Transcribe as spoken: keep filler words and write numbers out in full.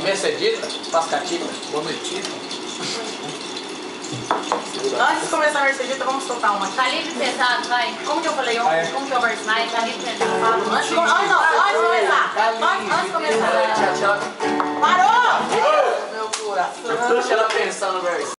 Mercedita, Pascatita, boa noite. Antes de começar a Mercedita, vamos soltar uma. Calibre pesado, vai. Como que eu falei ontem? Ah, é. Como que é o verso? Vai, calibre pesado. Antes de, antes, não, antes de começar. Antes, antes de começar. Deixa ela, Parou! Meu coração. deixa ela pensar no verso.